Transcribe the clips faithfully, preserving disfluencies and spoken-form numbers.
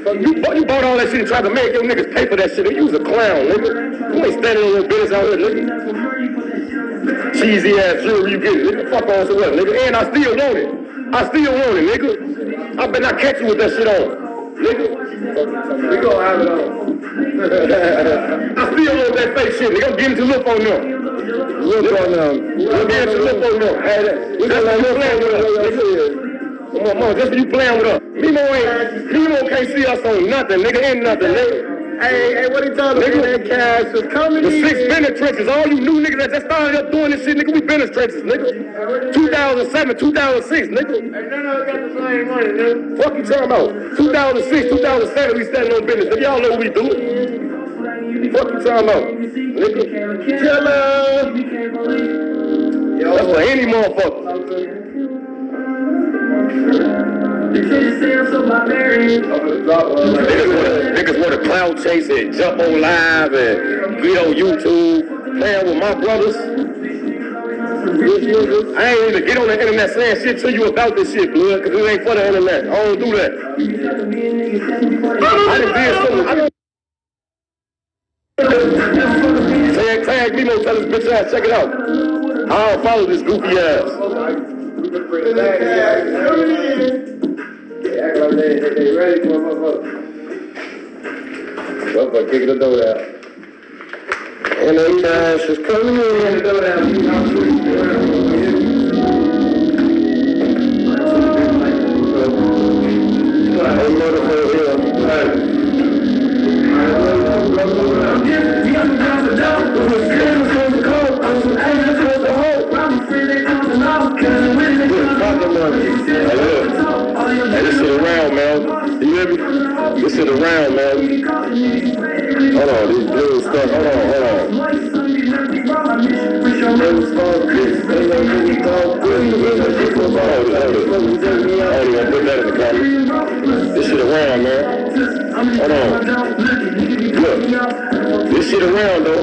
You, you bought all that shit and tried to make your niggas pay for that shit. You was a clown, nigga. You ain't standing on your business out here, nigga. Cheesy ass jewelry you get, nigga. Fuck on some what, nigga. And I still want it. I still want it, nigga. I better not catch you with that shit on, nigga. We gonna have it on. I still want that fake shit, nigga. I'm getting to look on them. Look on them. I'm getting to look on them. Hey, we gonna let you playing with us, nigga. Come on, mom, just for you playing with us. Memo ain't, Memo can't see us on nothing, nigga. Ain't nothing, nigga. Hey, hey, what he talking about? That cash was coming in. The six Bennett trenches, all you new niggas that just started up doing this shit, nigga, we Bennett trenches, nigga. two thousand seven, two thousand six, nigga. Hey, none of us got the same money, nigga. Fuck you talking about? two thousand six, two thousand seven, we standing on business. Nigga, y'all know what we do. Fuck you talking about? Nigga, killer. That's for any motherfucker. Niggas want to cloud chase and jump on live and get on YouTube, playing with my brothers. I ain't even get on the internet saying shit to you about this shit, blood, because it ain't for the internet. I don't do that. I done did something. Tag, tag Memo, tell this bitch ass, check it out. I don't follow this goofy ass. They act like they, they, they ready for a motherfucker. Motherfucker kicking the door down. And the cash is coming in. The door down. Hey, motherfucker here. Hey. Hey, this shit around, man. You hear me? This shit around, man. Hold on, this blue stuff. Hold on, hold on. I ain't gonna put that in the comments. This shit around, man. Hold on. Look. This shit around, though.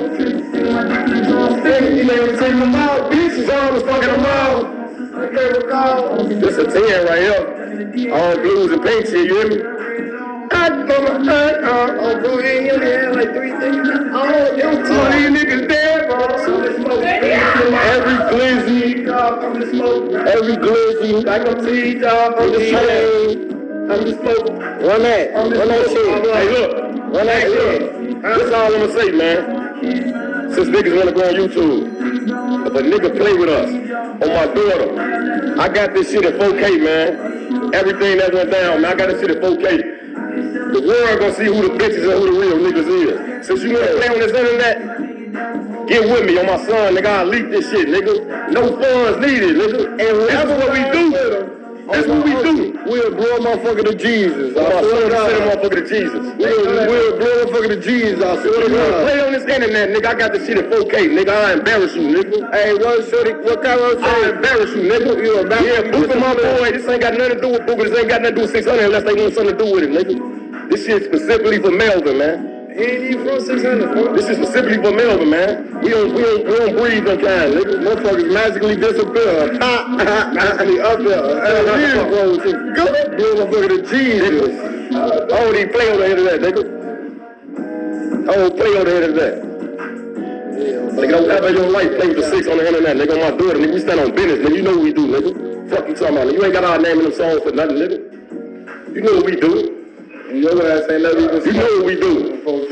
You never take them out. Bitches always fucking them out. This a ten right here. All blues and pink shit, you hear me? I go my heart, oh, bro, ain't you had like three things. Oh, them two of these niggas dead, bro. Every glizzy, every glizzy, like a teeth off on the chain. I'm just smoking. Run that, run that shit. Hey, look, run that shit. That's all I'm gonna say, man. Since niggas wanna go on YouTube, if a nigga play with us, on my daughter, I got this shit at four K, man. Everything that went down, man, I got this shit at four K. The world gonna see who the bitches and who the real niggas is. Since you wanna play on this internet, get with me on my son, nigga. I'll leak this shit, nigga. No funds needed, nigga. And that's what we do. That's what we do. We'll blow a motherfucker to Jesus. I swear to God. Send a motherfucker to Jesus. We'll, we'll blow a motherfucker to Jesus. I swear to God. Play on this internet, nigga. I got this shit at four K, nigga. I embarrass you, nigga. Hey, what shorty? What kind of shit? I embarrass you, nigga. You embarrass me? Yeah, Booker, my boy. This ain't got nothing to do with Booker. This ain't got nothing to do with six hundred unless they want something to do with it, nigga. This shit specifically for Melvin, man. He ain't even from six hundred, bro. This is specifically for Melvin, man. We don't, we don't, we don't breathe them kind, nigga. Motherfuckers magically disappear. Ha, ha, ha, he up there. Go ahead, blow motherfucker to Jesus. I don't even play on the internet, nigga. I don't play on the internet. Yeah, nigga, don't ever in your life play with the six on the internet, nigga. On my daughter, nigga. We stand on business, nigga. You know what we do, nigga. Fuck you talking about, nigga. You ain't got our name in them songs for nothing, nigga. You know what we do. You know what I say? Let me just you know what we do.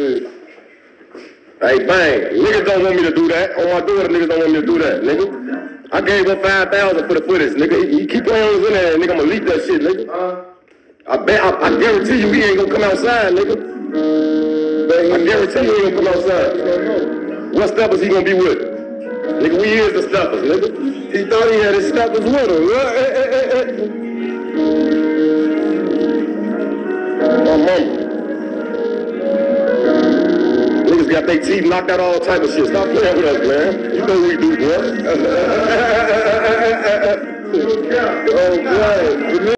Hey, bang. Niggas don't want me to do that. On my daughter, niggas don't want me to do that, nigga. I gave him five thousand for the footage, nigga. He, he keep playing on his internet, nigga. I'm gonna leak that shit, nigga. Uh, I bet, I, I guarantee you he ain't gonna come outside, nigga. I guarantee you he ain't gonna come outside. What steppers he gonna be with? Nigga, we is the steppers, nigga. He thought he had his steppers with him. My mama. Niggas got their teeth knocked out, all type of shit. Stop playing with us, man. You know what we do, boy. Oh, boy.